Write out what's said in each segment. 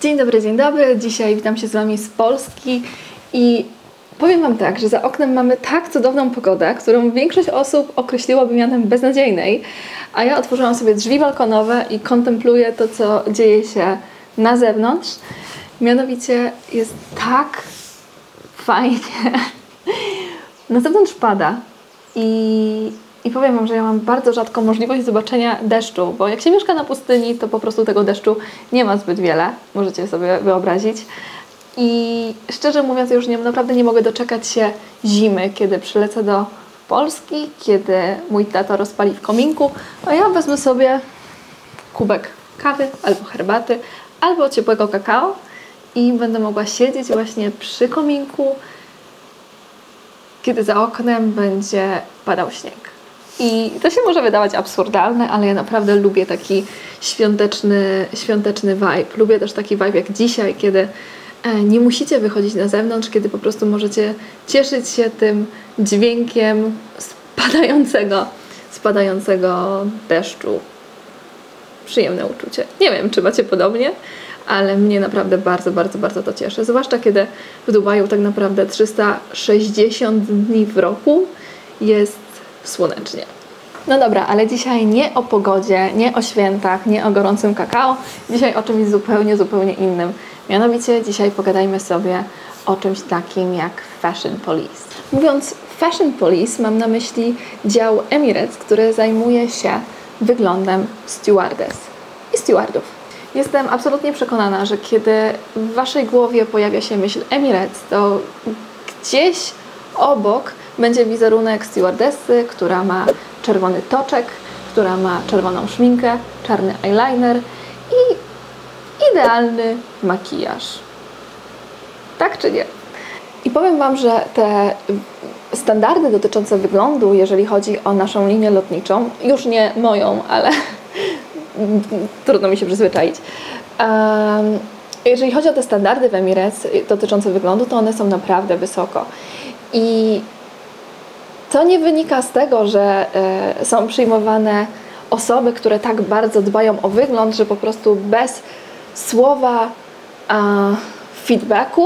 Dzień dobry. Dzisiaj witam się z Wami z Polski i powiem Wam tak, że za oknem mamy tak cudowną pogodę, którą większość osób określiłaby mianem beznadziejnej, a ja otworzyłam sobie drzwi balkonowe i kontempluję to, co dzieje się na zewnątrz. Mianowicie jest tak fajnie. Na zewnątrz pada i powiem Wam, że ja mam bardzo rzadką możliwość zobaczenia deszczu, bo jak się mieszka na pustyni, to po prostu tego deszczu nie ma zbyt wiele, możecie sobie wyobrazić. I szczerze mówiąc, już naprawdę nie mogę doczekać się zimy, kiedy przylecę do Polski, kiedy mój tato rozpali w kominku, a ja wezmę sobie kubek kawy albo herbaty, albo ciepłego kakao i będę mogła siedzieć właśnie przy kominku, kiedy za oknem będzie padał śnieg. I to się może wydawać absurdalne, ale ja naprawdę lubię taki świąteczny vibe. Lubię też taki vibe jak dzisiaj, kiedy nie musicie wychodzić na zewnątrz, kiedy po prostu możecie cieszyć się tym dźwiękiem spadającego deszczu. Przyjemne uczucie. Nie wiem, czy macie podobnie, ale mnie naprawdę bardzo to cieszy. Zwłaszcza kiedy w Dubaju tak naprawdę 360 dni w roku jest słonecznie. No dobra, ale dzisiaj nie o pogodzie, nie o świętach, nie o gorącym kakao. Dzisiaj o czymś zupełnie innym. Mianowicie dzisiaj pogadajmy sobie o czymś takim jak Fashion Police. Mówiąc Fashion Police, mam na myśli dział Emirates, który zajmuje się wyglądem stewardess i stewardów. Jestem absolutnie przekonana, że kiedy w Waszej głowie pojawia się myśl Emirates, to gdzieś obok będzie wizerunek stewardessy, która ma czerwony toczek, która ma czerwoną szminkę, czarny eyeliner i idealny makijaż. Tak czy nie? I powiem Wam, że te standardy dotyczące wyglądu, jeżeli chodzi o naszą linię lotniczą, już nie moją, ale trudno mi się przyzwyczaić. Jeżeli chodzi o te standardy w Emirates dotyczące wyglądu, to one są naprawdę wysoko. I to nie wynika z tego, że są przyjmowane osoby, które tak bardzo dbają o wygląd, że po prostu bez słowa feedbacku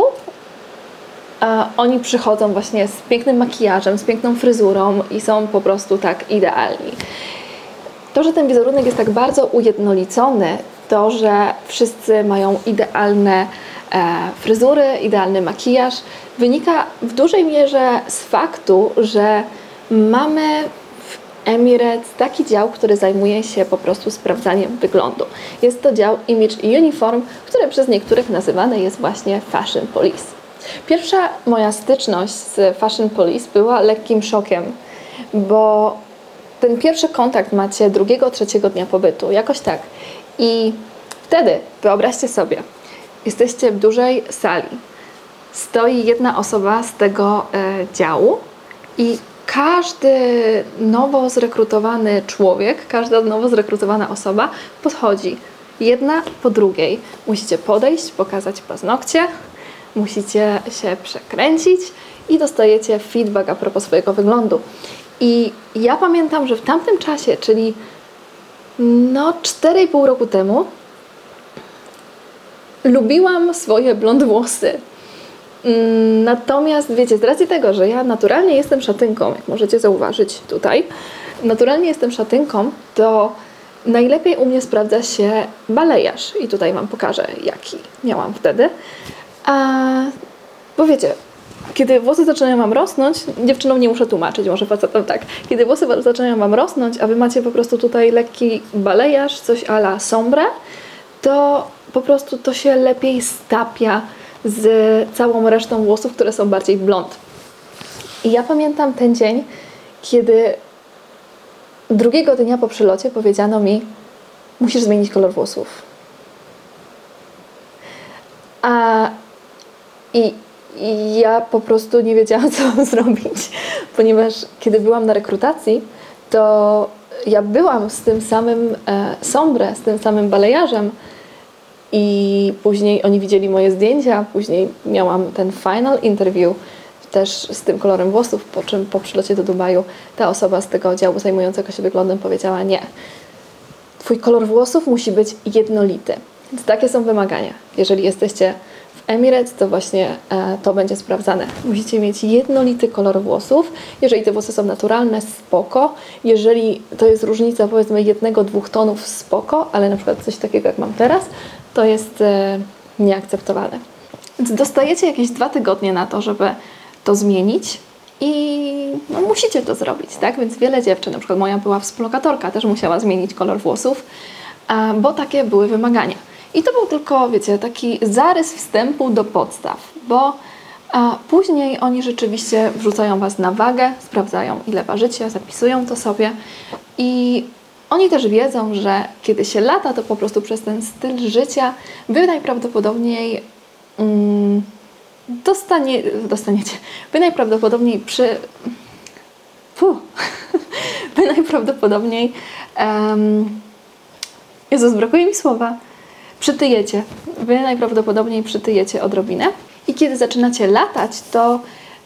oni przychodzą właśnie z pięknym makijażem, z piękną fryzurą i są po prostu tak idealni. To, że ten wizerunek jest tak bardzo ujednolicony, to, że wszyscy mają idealne fryzury, idealny makijaż, wynika w dużej mierze z faktu, że mamy w Emirates taki dział, który zajmuje się po prostu sprawdzaniem wyglądu. Jest to dział Image i Uniform, który przez niektórych nazywany jest właśnie Fashion Police. Pierwsza moja styczność z Fashion Police była lekkim szokiem, bo ten pierwszy kontakt macie drugiego, trzeciego dnia pobytu, jakoś tak. I wtedy, wyobraźcie sobie, jesteście w dużej sali, stoi jedna osoba z tego działu i każdy nowo zrekrutowany człowiek, każda nowo zrekrutowana osoba podchodzi jedna po drugiej. Musicie podejść, pokazać paznokcie, musicie się przekręcić i dostajecie feedback a propos swojego wyglądu. I ja pamiętam, że w tamtym czasie, czyli 4,5 roku temu, lubiłam swoje blond włosy. Natomiast wiecie, z racji tego, że ja naturalnie jestem szatynką, jak możecie zauważyć tutaj, naturalnie jestem szatynką, to najlepiej u mnie sprawdza się balejarz. I tutaj Wam pokażę, jaki miałam wtedy. Bo wiecie, kiedy włosy zaczynają Wam rosnąć, dziewczynom nie muszę tłumaczyć, może facetom tak. Kiedy włosy zaczynają Wam rosnąć, a Wy macie po prostu tutaj lekki balejarz, coś à la sombre, to po prostu to się lepiej stapia z całą resztą włosów, które są bardziej blond. I ja pamiętam ten dzień, kiedy drugiego dnia po przylocie powiedziano mi: musisz zmienić kolor włosów. I ja po prostu nie wiedziałam, co mam zrobić, ponieważ kiedy byłam na rekrutacji, to ja byłam z tym samym sombre, z tym samym balejarzem i później oni widzieli moje zdjęcia, później miałam ten final interview też z tym kolorem włosów, po czym po przylocie do Dubaju ta osoba z tego działu zajmującego się wyglądem powiedziała: nie, Twój kolor włosów musi być jednolity. Więc takie są wymagania. Jeżeli jesteście w Emirates, to właśnie to będzie sprawdzane. Musicie mieć jednolity kolor włosów. Jeżeli te włosy są naturalne, spoko. Jeżeli to jest różnica powiedzmy 1-2 tonów, spoko, ale na przykład coś takiego jak mam teraz, to jest nieakceptowane. Więc dostajecie jakieś 2 tygodnie na to, żeby to zmienić i no, musicie to zrobić, tak? Więc wiele dziewczyn, na przykład moja była współlokatorka, też musiała zmienić kolor włosów, bo takie były wymagania. I to był tylko, wiecie, taki zarys wstępu do podstaw, bo później oni rzeczywiście wrzucają Was na wagę, sprawdzają ile ważycie, zapisują to sobie i oni też wiedzą, że kiedy się lata, to po prostu przez ten styl życia Wy najprawdopodobniej dostaniecie. Wy najprawdopodobniej Wy najprawdopodobniej Jezus, brakuje mi słowa. Przytyjecie. Wy najprawdopodobniej przytyjecie odrobinę. I kiedy zaczynacie latać, to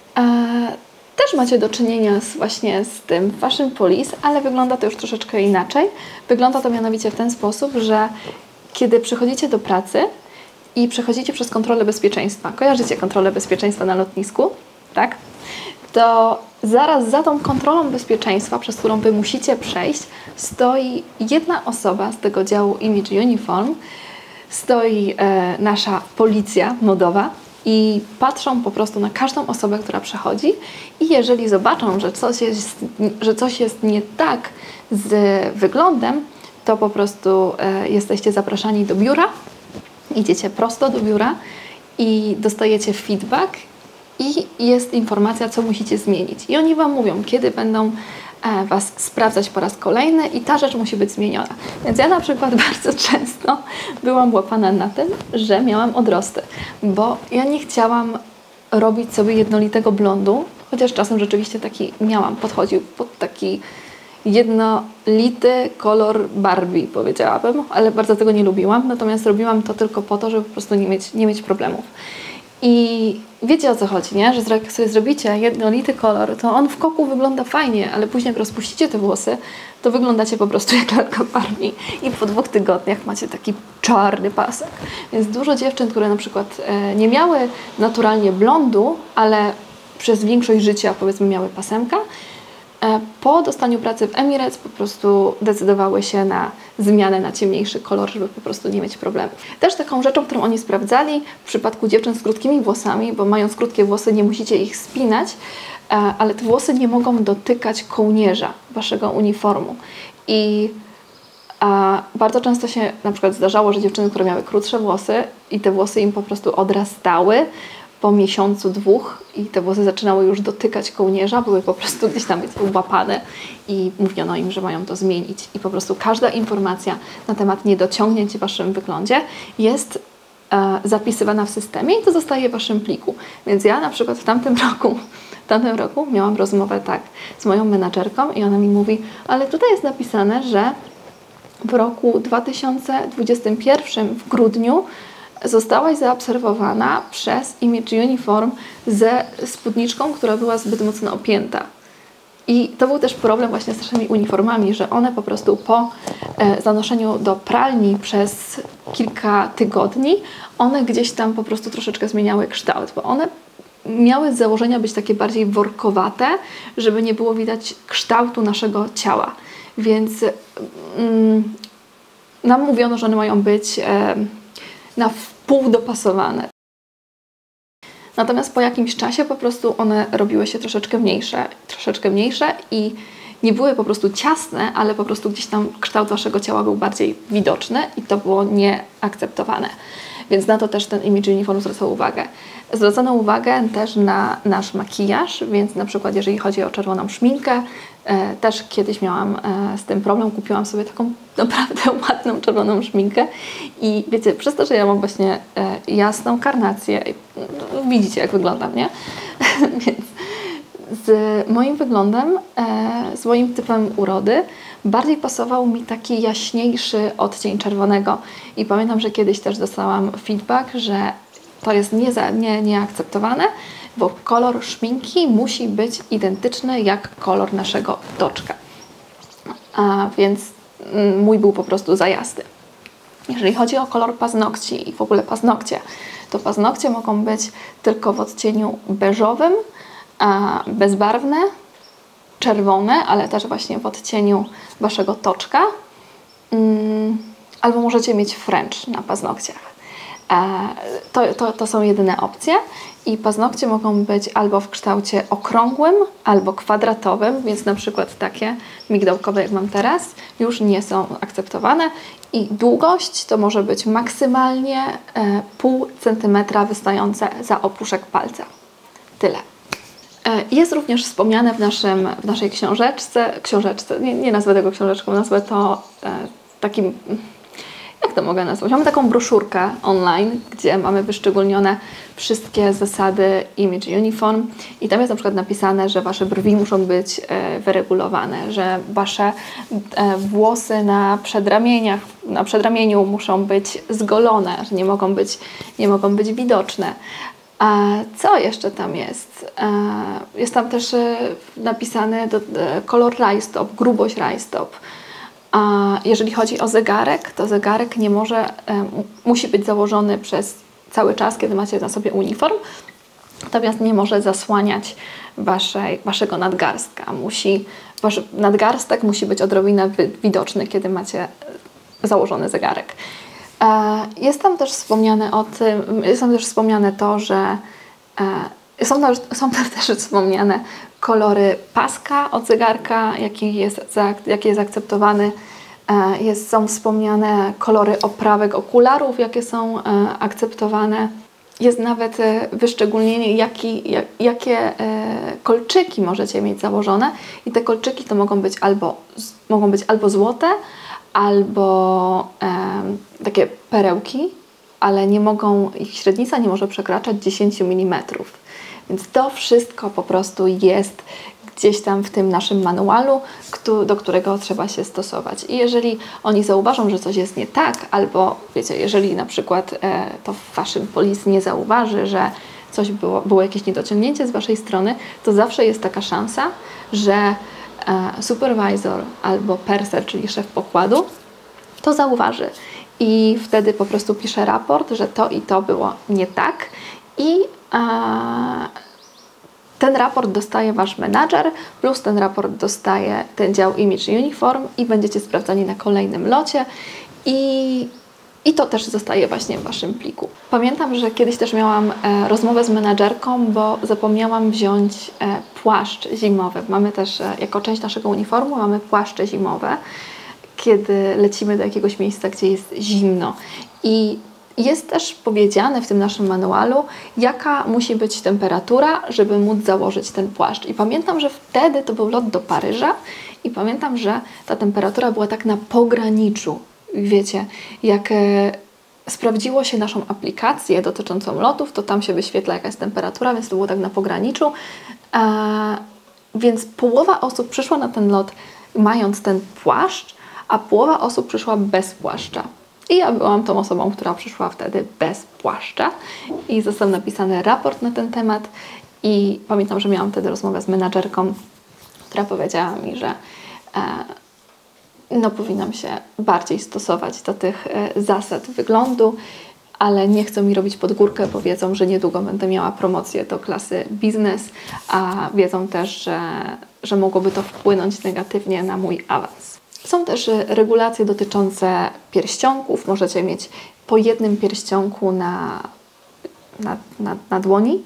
też macie do czynienia właśnie z tym fashion police, ale wygląda to już troszeczkę inaczej. Wygląda to mianowicie w ten sposób, że kiedy przychodzicie do pracy i przechodzicie przez kontrolę bezpieczeństwa, kojarzycie kontrolę bezpieczeństwa na lotnisku, tak? To zaraz za tą kontrolą bezpieczeństwa, przez którą Wy musicie przejść, stoi jedna osoba z tego działu Image Uniform, stoi nasza policja modowa i patrzą po prostu na każdą osobę, która przechodzi i jeżeli zobaczą, że coś jest nie tak z wyglądem, to po prostu jesteście zapraszani do biura, idziecie prosto do biura i dostajecie feedback i jest informacja, co musicie zmienić. I oni Wam mówią, kiedy będą Was sprawdzać po raz kolejny i ta rzecz musi być zmieniona. Więc ja na przykład bardzo często byłam łapana na tym, że miałam odrosty, bo ja nie chciałam robić sobie jednolitego blondu, chociaż czasem rzeczywiście taki miałam, podchodził pod taki jednolity kolor Barbie, powiedziałabym, ale bardzo tego nie lubiłam, natomiast robiłam to tylko po to, żeby po prostu nie mieć problemów. I wiecie o co chodzi, nie? Że jak sobie zrobicie jednolity kolor, to on w koku wygląda fajnie, ale później jak rozpuścicie te włosy, to wyglądacie po prostu jak lalka Barbie i po 2 tygodniach macie taki czarny pasek. Więc dużo dziewczyn, które na przykład nie miały naturalnie blondu, ale przez większość życia powiedzmy miały pasemka, po dostaniu pracy w Emirates po prostu decydowały się na zmianę na ciemniejszy kolor, żeby po prostu nie mieć problemów. Też taką rzeczą, którą oni sprawdzali w przypadku dziewczyn z krótkimi włosami, bo mając krótkie włosy nie musicie ich spinać, ale te włosy nie mogą dotykać kołnierza Waszego uniformu. I bardzo często się na przykład zdarzało, że dziewczyny, które miały krótsze włosy i te włosy im po prostu odrastały po miesiącu, 2 i te włosy zaczynały już dotykać kołnierza, były po prostu gdzieś tam łapane i mówiono im, że mają to zmienić. I po prostu każda informacja na temat niedociągnięć w Waszym wyglądzie jest zapisywana w systemie i to zostaje w Waszym pliku. Więc ja na przykład w tamtym roku miałam rozmowę tak z moją menadżerką i ona mi mówi, ale tutaj jest napisane, że w roku 2021 w grudniu zostałaś zaobserwowana przez Image Uniform ze spódniczką, która była zbyt mocno opięta. I to był też problem właśnie z naszymi uniformami, że one po prostu po zanoszeniu do pralni przez kilka tygodni, one gdzieś tam po prostu troszeczkę zmieniały kształt, bo one miały z założenia być takie bardziej workowate, żeby nie było widać kształtu naszego ciała. Więc nam mówiono, że one mają być na wpół dopasowane. Natomiast po jakimś czasie po prostu one robiły się troszeczkę mniejsze i nie były po prostu ciasne, ale po prostu gdzieś tam kształt Waszego ciała był bardziej widoczny i to było nieakceptowane. Więc na to też ten Image Uniform zwracał uwagę. Zwracano uwagę też na nasz makijaż, więc na przykład jeżeli chodzi o czerwoną szminkę, też kiedyś miałam z tym problem, kupiłam sobie taką naprawdę ładną czerwoną szminkę i wiecie, przez to, że ja mam właśnie jasną karnację, widzicie jak wyglądam, nie? Więc z moim wyglądem, z moim typem urody bardziej pasował mi taki jaśniejszy odcień czerwonego i pamiętam, że kiedyś też dostałam feedback, że to jest nieakceptowane, bo kolor szminki musi być identyczny jak kolor naszego otoczka. A więc mój był po prostu za jasny. Jeżeli chodzi o kolor paznokci i w ogóle paznokcie, to paznokcie mogą być tylko w odcieniu beżowym, bezbarwne, czerwone, ale też właśnie w odcieniu waszego toczka. Albo możecie mieć French na paznokciach. To są jedyne opcje i paznokcie mogą być albo w kształcie okrągłym, albo kwadratowym, więc na przykład takie migdałkowe, jak mam teraz, już nie są akceptowane i długość to może być maksymalnie pół centymetra wystające za opuszek palca. Tyle. Jest również wspomniane w naszej książeczce, nie nazwę tego książeczką, nazwę to takim, jak to mogę nazwać? Mamy taką broszurkę online, gdzie mamy wyszczególnione wszystkie zasady Image Uniform i tam jest na przykład napisane, że wasze brwi muszą być wyregulowane, że wasze włosy na przedramieniu muszą być zgolone, że nie mogą być widoczne. A co jeszcze tam jest? Jest tam też napisany kolor rajstop, grubość rajstop. A jeżeli chodzi o zegarek, to zegarek nie może, musi być założony przez cały czas, kiedy macie na sobie uniform, natomiast nie może zasłaniać waszego nadgarstka. Wasz nadgarstek musi być odrobinę widoczny, kiedy macie założony zegarek. Jest tam też wspomniane to, że są też wspomniane kolory paska od zegarka, jaki jest akceptowany. Są wspomniane kolory oprawek okularów, jakie są akceptowane. Jest nawet wyszczególnienie, jakie kolczyki możecie mieć założone i te kolczyki to mogą być albo złote, albo takie perełki, ale ich średnica nie może przekraczać 10 mm. Więc to wszystko po prostu jest gdzieś tam w tym naszym manualu, do którego trzeba się stosować. I jeżeli oni zauważą, że coś jest nie tak, albo wiecie, jeżeli na przykład to fashion police nie zauważy, że coś było jakieś niedociągnięcie z waszej strony, to zawsze jest taka szansa, że supervisor albo purser, czyli szef pokładu, to zauważy. I wtedy po prostu pisze raport, że to i to było nie tak i ten raport dostaje wasz menadżer, plus ten raport dostaje ten dział Image Uniform i będziecie sprawdzani na kolejnym locie i to też zostaje właśnie w waszym pliku. Pamiętam, że kiedyś też miałam rozmowę z menadżerką, bo zapomniałam wziąć płaszcz zimowy. Mamy też, jako część naszego uniformu, mamy płaszcze zimowe, kiedy lecimy do jakiegoś miejsca, gdzie jest zimno. I jest też powiedziane w tym naszym manualu, jaka musi być temperatura, żeby móc założyć ten płaszcz. I pamiętam, że wtedy to był lot do Paryża i pamiętam, że ta temperatura była tak na pograniczu. Wiecie, jak sprawdziło się naszą aplikację dotyczącą lotów, to tam się wyświetla jaka jest temperatura, więc to było tak na pograniczu. Więc połowa osób przyszła na ten lot mając ten płaszcz, a połowa osób przyszła bez płaszcza. I ja byłam tą osobą, która przyszła wtedy bez płaszcza i został napisany raport na ten temat i pamiętam, że miałam wtedy rozmowę z menadżerką, która powiedziała mi, że powinnam się bardziej stosować do tych zasad wyglądu, ale nie chcą mi robić pod górkę, bo wiedzą, że niedługo będę miała promocję do klasy biznes, a wiedzą też, że mogłoby to wpłynąć negatywnie na mój awans. Są też regulacje dotyczące pierścionków. Możecie mieć po jednym pierścionku na dłoni.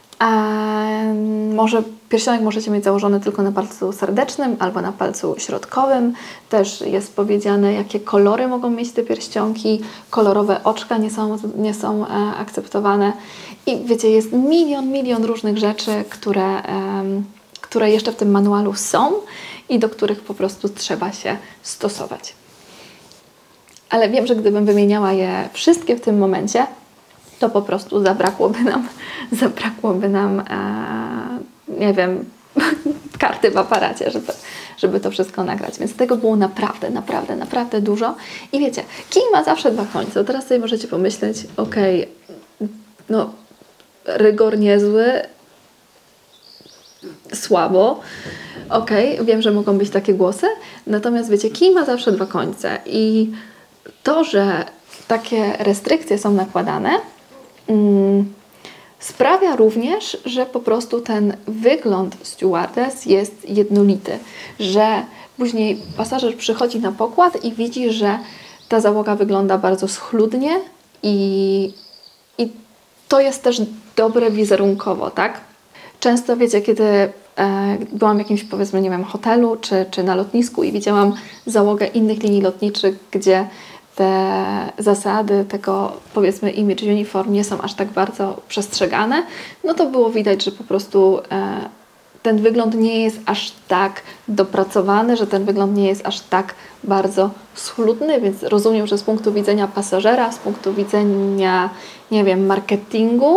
Pierścionek możecie mieć założony tylko na palcu serdecznym albo na palcu środkowym. Też jest powiedziane, jakie kolory mogą mieć te pierścionki. Kolorowe oczka nie są akceptowane. I wiecie, jest milion różnych rzeczy, które jeszcze w tym manualu są i do których po prostu trzeba się stosować. Ale wiem, że gdybym wymieniała je wszystkie w tym momencie, to po prostu zabrakłoby nam nie wiem, karty w aparacie, żeby to wszystko nagrać. Więc tego było naprawdę dużo. I wiecie, kij ma zawsze dwa końce. Teraz sobie możecie pomyśleć, okej, no rygor niezły, słabo, wiem, że mogą być takie głosy, natomiast wiecie, kij ma zawsze dwa końce i to, że takie restrykcje są nakładane, sprawia również, że po prostu ten wygląd stewardess jest jednolity, że później pasażer przychodzi na pokład i widzi, że ta załoga wygląda bardzo schludnie i to jest też dobre wizerunkowo, tak? Często, wiecie, kiedy byłam w jakimś, powiedzmy, nie wiem, hotelu czy na lotnisku i widziałam załogę innych linii lotniczych, gdzie te zasady tego, powiedzmy, image uniform nie są aż tak bardzo przestrzegane, no to było widać, że po prostu ten wygląd nie jest aż tak dopracowany, że ten wygląd nie jest aż tak bardzo schludny, więc rozumiem, że z punktu widzenia pasażera, z punktu widzenia, nie wiem, marketingu,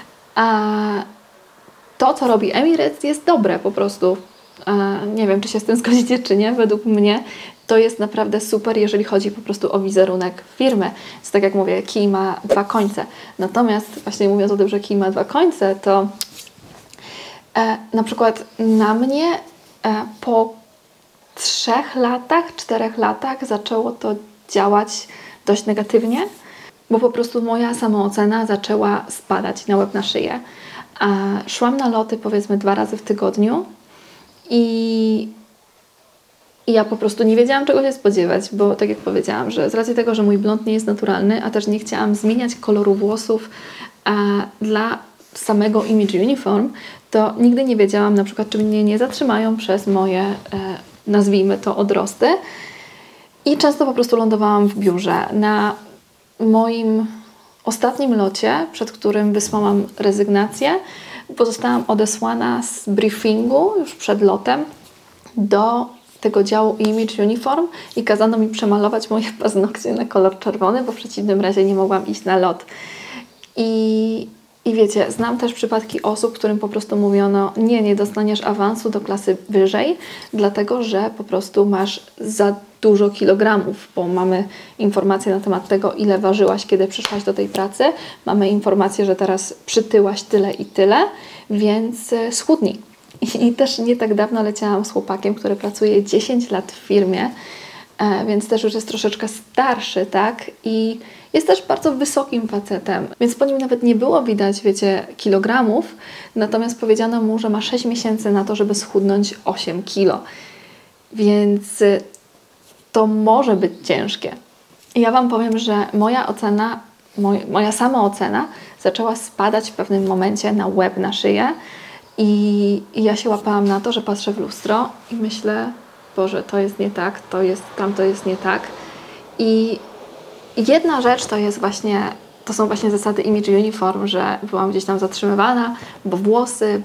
to, co robi Emirates, jest dobre po prostu. Nie wiem, czy się z tym zgodzicie, czy nie. Według mnie to jest naprawdę super, jeżeli chodzi po prostu o wizerunek firmy. Więc tak jak mówię, kij ma dwa końce. Natomiast właśnie mówiąc o tym, że kij ma dwa końce, to na przykład na mnie po 3 latach, 4 latach zaczęło to działać dość negatywnie, bo po prostu moja samoocena zaczęła spadać na łeb na szyję. Szłam na loty, powiedzmy, 2 razy w tygodniu i ja po prostu nie wiedziałam, czego się spodziewać, bo tak jak powiedziałam, że z racji tego, że mój blond nie jest naturalny, a też nie chciałam zmieniać koloru włosów dla samego image uniform, to nigdy nie wiedziałam na przykład, czy mnie nie zatrzymają przez moje, nazwijmy to, odrosty. I często po prostu lądowałam w biurze. Na moim ostatnim locie, przed którym wysłałam rezygnację, zostałam odesłana z briefingu już przed lotem do tego działu Image Uniform i kazano mi przemalować moje paznokcie na kolor czerwony, bo w przeciwnym razie nie mogłam iść na lot. I wiecie, znam też przypadki osób, którym po prostu mówiono: nie dostaniesz awansu do klasy wyżej, dlatego że po prostu masz za dużo kilogramów, bo mamy informacje na temat tego, ile ważyłaś, kiedy przyszłaś do tej pracy. Mamy informację, że teraz przytyłaś tyle i tyle, więc schudnij. I też nie tak dawno leciałam z chłopakiem, który pracuje 10 lat w firmie, więc też już jest troszeczkę starszy, tak? I jest też bardzo wysokim facetem, więc po nim nawet nie było widać, wiecie, kilogramów, natomiast powiedziano mu, że ma 6 miesięcy na to, żeby schudnąć 8 kilo. Więc to może być ciężkie. I ja Wam powiem, że moja ocena, moja samoocena zaczęła spadać w pewnym momencie na łeb, na szyję i ja się łapałam na to, że patrzę w lustro i myślę: Boże, to jest nie tak, tamto jest nie tak. I jedna rzecz to są właśnie zasady Image Uniform, że byłam gdzieś tam zatrzymywana, bo włosy,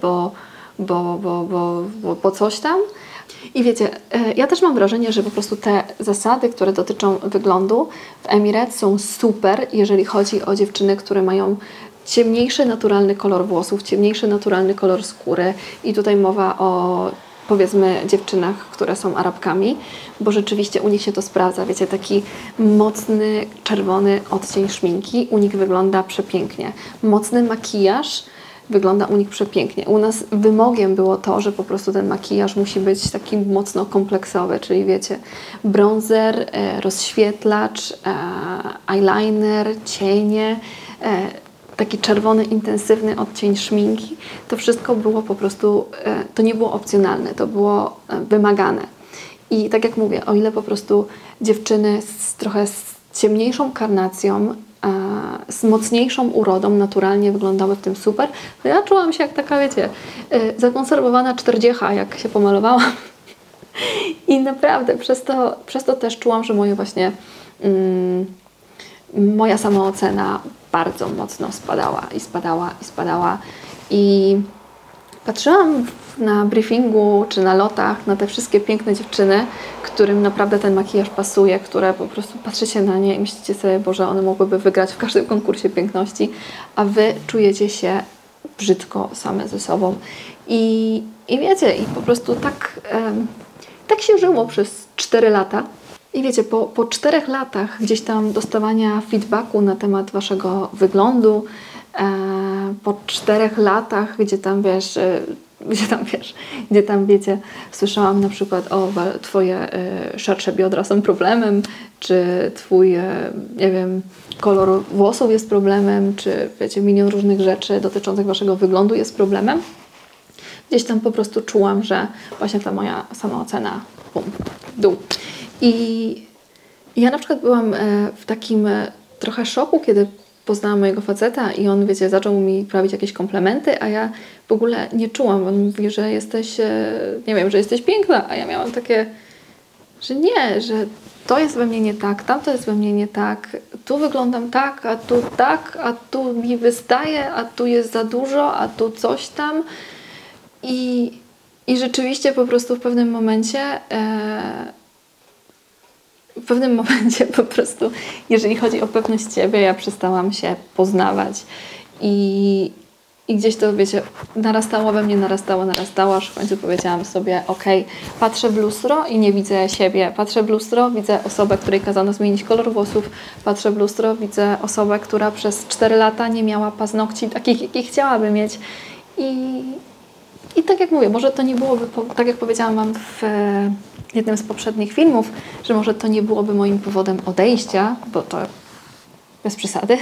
bo coś tam. I wiecie, ja też mam wrażenie, że po prostu te zasady, które dotyczą wyglądu w Emirates są super, jeżeli chodzi o dziewczyny, które mają ciemniejszy, naturalny kolor włosów, ciemniejszy, naturalny kolor skóry. I tutaj mowa o, powiedzmy, dziewczynach, które są Arabkami, bo rzeczywiście u nich się to sprawdza. Wiecie, taki mocny, czerwony odcień szminki u nich wygląda przepięknie. Mocny makijaż wygląda u nich przepięknie. U nas wymogiem było to, że po prostu ten makijaż musi być taki mocno kompleksowy, czyli wiecie, bronzer, rozświetlacz, eyeliner, cienie, taki czerwony, intensywny odcień szminki. To wszystko było po prostu, to nie było opcjonalne, to było wymagane. I tak jak mówię, o ile po prostu dziewczyny trochę z ciemniejszą karnacją, z mocniejszą urodą naturalnie wyglądały w tym super, to ja czułam się jak taka, wiecie, zakonserwowana 40, jak się pomalowałam. I naprawdę przez to też czułam, że moja samoocena bardzo mocno spadała. I patrzyłam na briefingu czy na lotach na te wszystkie piękne dziewczyny, którym naprawdę ten makijaż pasuje, które po prostu patrzycie na nie i myślicie sobie: Boże, one mogłyby wygrać w każdym konkursie piękności, a Wy czujecie się brzydko same ze sobą. I wiecie, i po prostu tak się żyło przez 4 lata. I wiecie, po 4 latach gdzieś tam dostawania feedbacku na temat Waszego wyglądu, po 4 latach, gdzie tam, wiesz, gdzie tam wiecie, słyszałam na przykład, o, twoje szersze biodra są problemem, czy twój, nie wiem, kolor włosów jest problemem, czy wiecie, milion różnych rzeczy dotyczących waszego wyglądu jest problemem. Gdzieś tam po prostu czułam, że właśnie ta moja samoocena w dół. I ja na przykład byłam w takim trochę szoku, kiedy poznałam mojego faceta i on, wiecie, zaczął mi prawić jakieś komplementy, a ja w ogóle nie czułam. On mówi, że jesteś, nie wiem, że jesteś piękna, a ja miałam takie, że nie, że to jest we mnie nie tak, tamto jest we mnie nie tak, tu wyglądam tak, a tu mi wystaje, a tu jest za dużo, a tu coś tam. I rzeczywiście po prostu w pewnym momencie po prostu, jeżeli chodzi o pewność siebie, ja przestałam się poznawać i gdzieś to, wiecie, narastało we mnie, narastało, aż w końcu powiedziałam sobie, okej, patrzę w lustro i nie widzę siebie. Patrzę w lustro, widzę osobę, której kazano zmienić kolor włosów. Patrzę w lustro, widzę osobę, która przez 4 lata nie miała paznokci takich, jakich chciałaby mieć. I tak jak mówię, może to nie byłoby, tak jak powiedziałam wam w jednym z poprzednich filmów, że może to nie byłoby moim powodem odejścia, bo to bez przesady.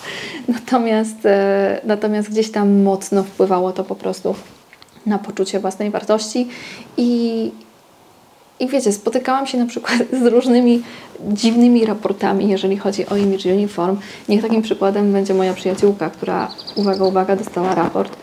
Natomiast gdzieś tam mocno wpływało to po prostu na poczucie własnej wartości i wiecie, spotykałam się na przykład z różnymi dziwnymi raportami, jeżeli chodzi o Image Uniform. Niech takim przykładem będzie moja przyjaciółka, która, uwaga, dostała raport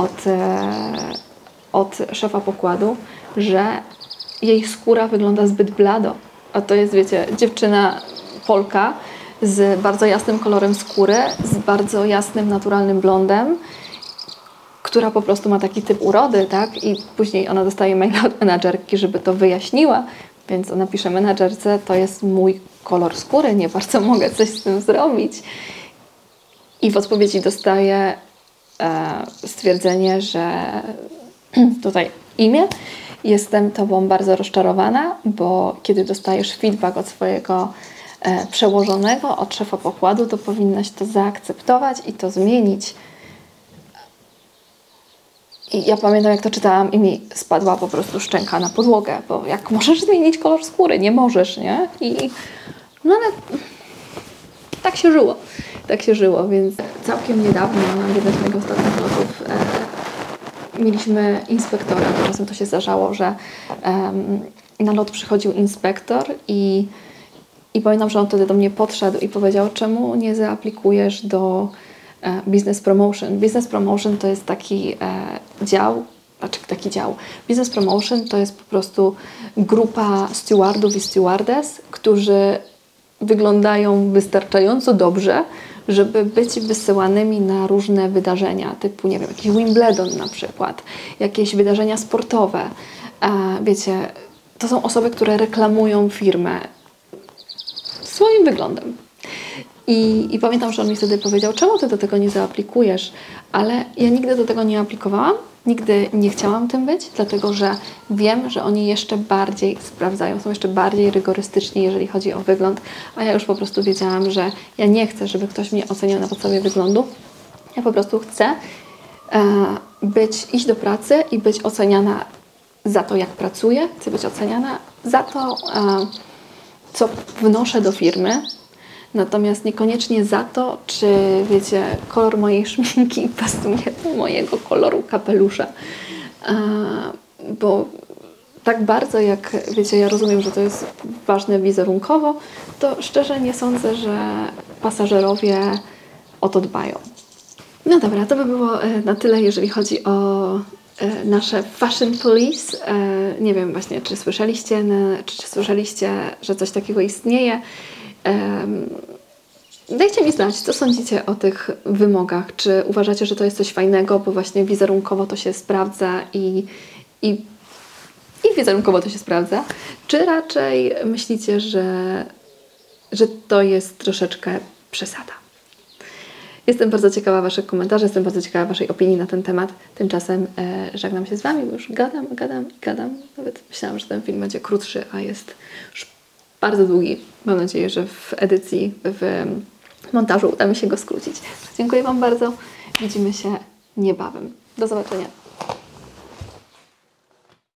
od szefa pokładu, że jej skóra wygląda zbyt blado. A to jest, wiecie, dziewczyna Polka z bardzo jasnym kolorem skóry, z bardzo jasnym, naturalnym blondem, która po prostu ma taki typ urody, tak? I później ona dostaje maila od menadżerki, żeby to wyjaśniła, więc ona pisze menadżerce, to jest mój kolor skóry, nie bardzo mogę coś z tym zrobić. I w odpowiedzi dostaje stwierdzenie, że tutaj imię, jestem tobą bardzo rozczarowana, bo kiedy dostajesz feedback od swojego przełożonego, od szefa pokładu, to powinnaś to zaakceptować i to zmienić. I ja pamiętam, jak to czytałam i mi spadła po prostu szczęka na podłogę, bo jak możesz zmienić kolor skóry? Nie możesz, nie? No ale tak się żyło, więc całkiem niedawno, na jednym z moich ostatnich lotów, mieliśmy inspektora. Czasem to się zdarzało, że na lot przychodził inspektor i pamiętam, że on wtedy do mnie podszedł i powiedział, czemu nie zaaplikujesz do Business Promotion. Business Promotion to jest taki dział. Business Promotion to jest po prostu grupa stewardów i stewardess, którzy wyglądają wystarczająco dobrze, żeby być wysyłanymi na różne wydarzenia, typu, nie wiem, jakiś Wimbledon na przykład, jakieś wydarzenia sportowe. Wiecie, to są osoby, które reklamują firmę swoim wyglądem. I pamiętam, że on mi wtedy powiedział, czemu ty do tego nie zaaplikujesz? Ale ja nigdy do tego nie aplikowałam, nigdy nie chciałam tym być, dlatego że wiem, że oni jeszcze bardziej sprawdzają, są jeszcze bardziej rygorystyczni, jeżeli chodzi o wygląd, a ja już po prostu wiedziałam, że ja nie chcę, żeby ktoś mnie oceniał na podstawie wyglądu. Ja po prostu chcę iść do pracy i być oceniana za to, jak pracuję, chcę być oceniana za to, co wnoszę do firmy, natomiast niekoniecznie za to, czy, wiecie, kolor mojej szminki pasuje do mojego koloru kapelusza. Bo tak bardzo, jak, wiecie, ja rozumiem, że to jest ważne wizerunkowo, to szczerze nie sądzę, że pasażerowie o to dbają. No dobra, to by było na tyle, jeżeli chodzi o nasze Fashion Police. Nie wiem właśnie, czy słyszeliście, że coś takiego istnieje. Dajcie mi znać, co sądzicie o tych wymogach. Czy uważacie, że to jest coś fajnego, bo właśnie wizerunkowo to się sprawdza i wizerunkowo to się sprawdza? Czy raczej myślicie, że to jest troszeczkę przesada? Jestem bardzo ciekawa waszych komentarzy, jestem bardzo ciekawa waszej opinii na ten temat. Tymczasem żegnam się z wami, bo już gadam. Nawet myślałam, że ten film będzie krótszy, a jest już bardzo długi. Mam nadzieję, że w edycji, w montażu uda mi się go skrócić. Dziękuję wam bardzo. Widzimy się niebawem. Do zobaczenia.